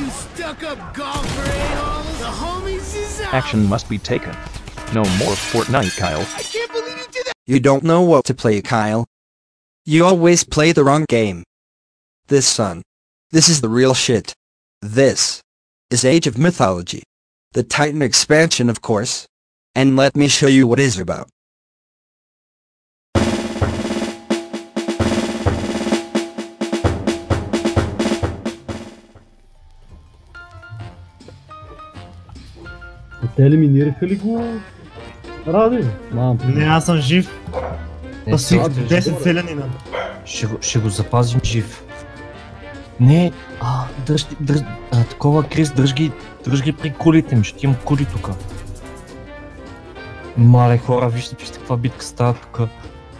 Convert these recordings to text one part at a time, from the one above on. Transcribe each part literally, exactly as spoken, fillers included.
Action must be taken. No more Fortnite, Kyle. I can't believe you did that! You don't know what to play, Kyle. You always play the wrong game. This son. This is the real shit. This is Age of Mythology. The Titan expansion, of course. And let me show you what it's about. Те елиминираха ли го? Ради? Мам. Не, аз съм жив. Пасих десет селянина. Ще го, ще го запазим жив. Не, а, дръж, дръж, а, такова, Крис, дръж ги, дръж ги при кулите ми, ще имам кули тука. Мале хора, вижте, вижте каква битка става тука.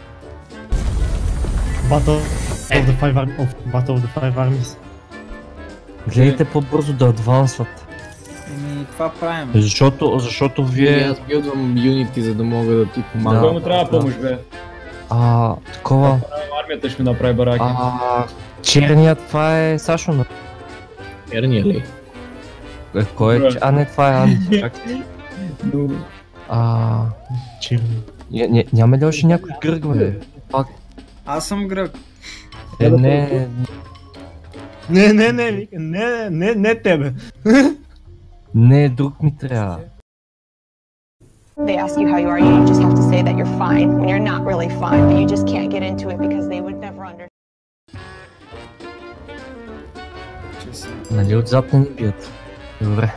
Battle of the Five Armies. Battle of the Five Armies. Гледайте по-бързо да адвансват. Еми, това правим. Защото, защото вие... Аз билдвам юнити, за да мога да ти помагам. Кой му трябва помощ, бе? А, такова... Армията ще ми направи бараки. А, черният, това е Сашо, но... Черния ли? Е, кой е? А, не, това е Анди, чакай. А... Черни. Няма ли още някой гръг, бе? Пак... Аз съм гръг. Е, не... Не, не, не, не, не, не тебе. Не, друг ми трябва. They ask you how you are, you just have to say that you're fine when you're not really fine, but you just can't get into it because they would never understand. Нали отзад не ни бият? Добре.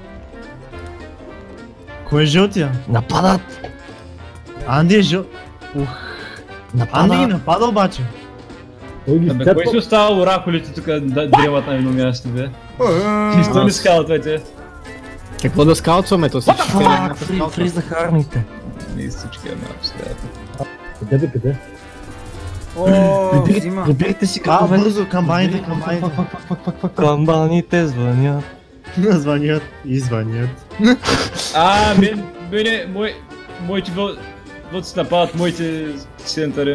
Кой е жълтия? Нападат! Анди е жъл... Ух... Анди ги напада обаче. Абе, кой си остава оракулите тук да древат на едно място, бе? Нищо не скаутвайте. Какво да скаутваме? То всички цели на скаутваме. Фриздаха армиите. Не всички една обстоятелства. Къде бе, къде? Ооо, взима. Приберите си А, като бързо, камбаните, камбаните. Камбаните звънят. Звънят и звънят. А, мен, мене, мой, моите вълци нападат моите центъри.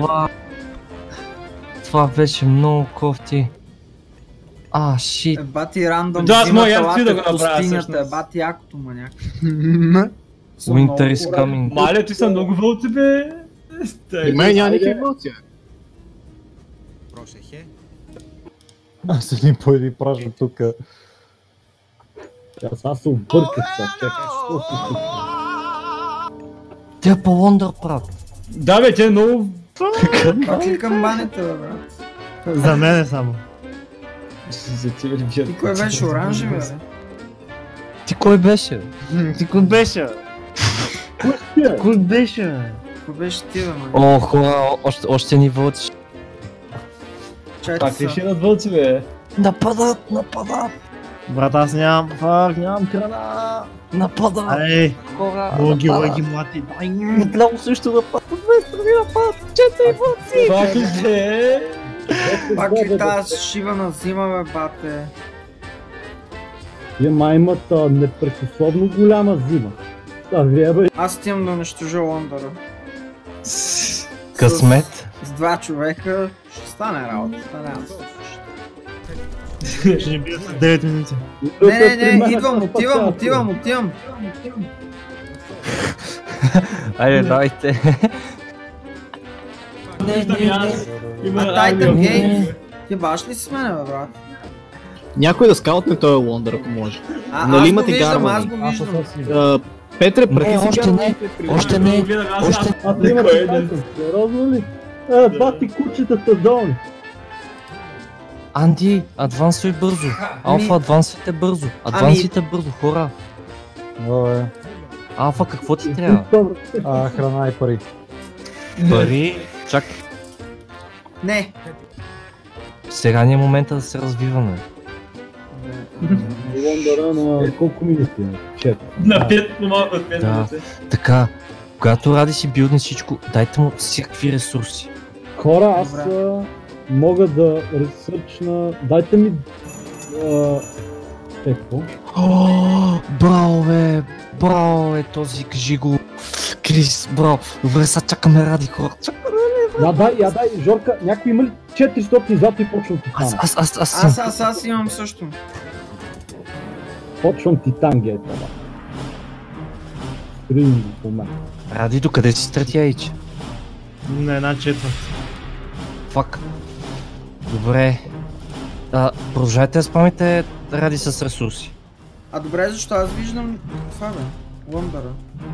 Това беше много кофти. А, шит. Е, бати рандом Да, аз мога взимат ярци да го алата в направя, пустинята, всъщност. бати якото маняк. Winter is coming. Маля, ти са много вълци, бе. И мен няма никакви вълци. Просехе. Аз един по един пражам тука. Аз аз се обърках сега, чакай, що си тук? Тя по Лондър прат. Да, бе, те е много... Как ли камбаните, бе, брат? За мен е само. За тебе ли бият? И кой беше оранжеви, бе? Ти кой беше? Ти кой беше? Кой беше, бе? Кой беше ти, бе, май? О, хора, още, още ни вълци. Чайте Пак ли са. ще идат вълци, бе? Нападат, нападат, Брат, аз нямам фак, нямам храна. нападат. Ай, Хора, логи, нападат. логи, млати. Ай, Отляво също нападат, от две страни нападат. Четири вълци. Пак ли ще? Пак ли тази шибана зима, бе, бате? Тия май имат а, непрекословно голяма зима. Да, вие бе. Аз отивам да унищожа Лондъра. Късмет. С два човека ще стане работа, стане аз. ще ни бият след девет минути. Не, не, не, идвам, отивам, отивам, отивам. Айде, давайте. Не, не, не. А Тайтън Гейт? Ти баш ли си с мене, бе, брат? Някой да скаутне този Лондър, ако може. А, Нали аз го имате виждам, аз гарвани? го виждам. А, Петре, Не, прати си още не, още не, още... А ти имате Тайтън, сериозно ли? Е, бати кучетата долу. Анди, адвансуй бързо. Алфа, адвансуйте бързо. Адвансуйте бързо, хора. Добре. Алфа, какво ти трябва? А, храна и пари. Пари? Чакай, Не. сега не е момента да се развиваме. Лондъра на колко минути? Чет. На пет, по-малко от пет Да. минути. Така, когато Ради си билдне всичко, дайте му всякакви ресурси. Хора, аз а, мога да ресърчна... Дайте ми... А... Те, какво? О, браво, бе, браво, бе, този, кажи го. Крис, браво. Добре, сега чакаме Ради, хора. Чакаме. Я дай, я дай, Жорка, някой има ли четиристотин зато и почва да ти Аз, хвана? аз, аз, аз, Аз, съм. аз, аз имам също. Почвам Титанге е това. Скрин в момента. Ради, докъде си стратяйче? На една четвърт. Фак. Добре. А, продължайте да спамите Ради с ресурси. А добре, защо аз виждам това бе? Лондъра.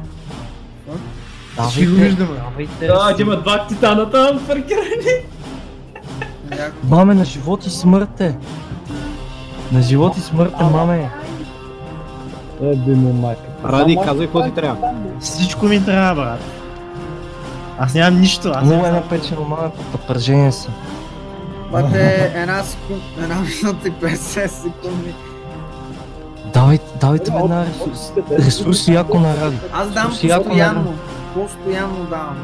Ще го виждаме. Давайте. Да, има два титана там паркирани. Маме, на живот и смърт е. На живот и смърт е, маме. Еби му майка. Ради, казвай какво ти трябва. Всичко ми трябва, брат. Аз нямам нищо, аз Много нямам е напечено, маме, по напрежение са. Бате, една секунда, една минута и петдесет секунди. Давайте, давайте ме една ресурс. Ресурси яко на Ради. Аз дам Ресурси яко на постоянно. Ради. Постоянно давам.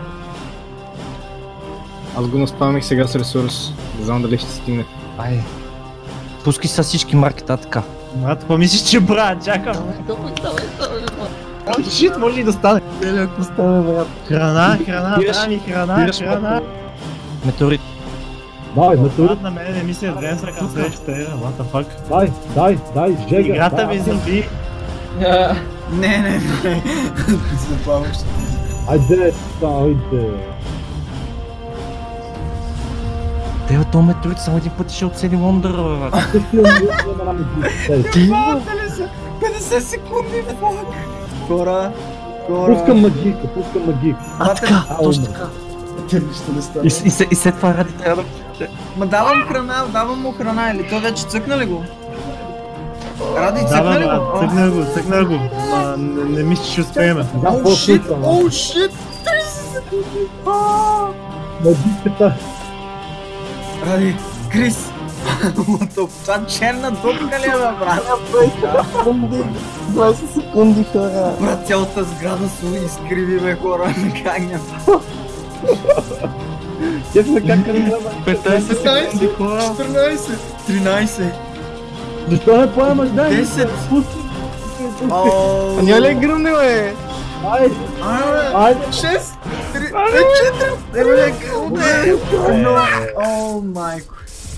Аз го наспамих сега с ресурс. Не знам дали ще стигне. Айде. Пускай са всички маркета така. Брат, какво мислиш, че брат? Чакам. О, шит, може и да стане. Ако стане, брат. Храна, храна, трябва ми храна, храна. Метеорит. Дай, метеорит. Брат, на мене не ми се адвенса към следващата ера, what the fuck. Дай, дай, дай, жега. Играта ми заби. Не, не, не. Запомняш. Айде, айде. Те от този метеорит само един път ще оцели Лондъра, брат. петдесет секунди, фак. Хора, хора. Пускам магика, пускам магика. А, така, точно така. И, и, и след това Ради трябва да... Ма давам храна, давам му храна, или той вече цъкна ли го? Ради, Да, цъкна ли брат, го? цъкна го, цъкна го. Ма, не, не мисля, че ще успеем. Оу шит, оу шит, тридесет секунди. Магиката. Ради, Крис. Това черна дупка ли е, бе, брат? двайсет секунди, хора. Брат, цялата сграда се изкриви, бе, хора, как няма. Те сме как къде петнайсет секунди, хора. четиринайсет, тринайсет, Защо не поемаш, дай? десет. А няма ли гръмне, бе? Айде, айде. шест, три, четири, не, не, но, о, майко.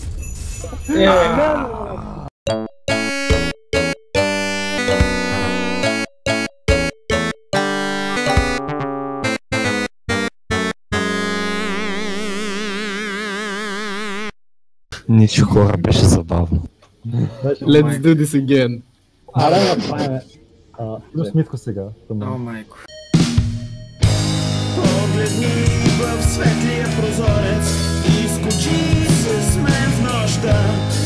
Нищо, хора, беше забавно. Let's do this again. Аре, направим. Плюс Митко сега. О, майко. Погледни в светлия прозорец и скочи с мен в нощта.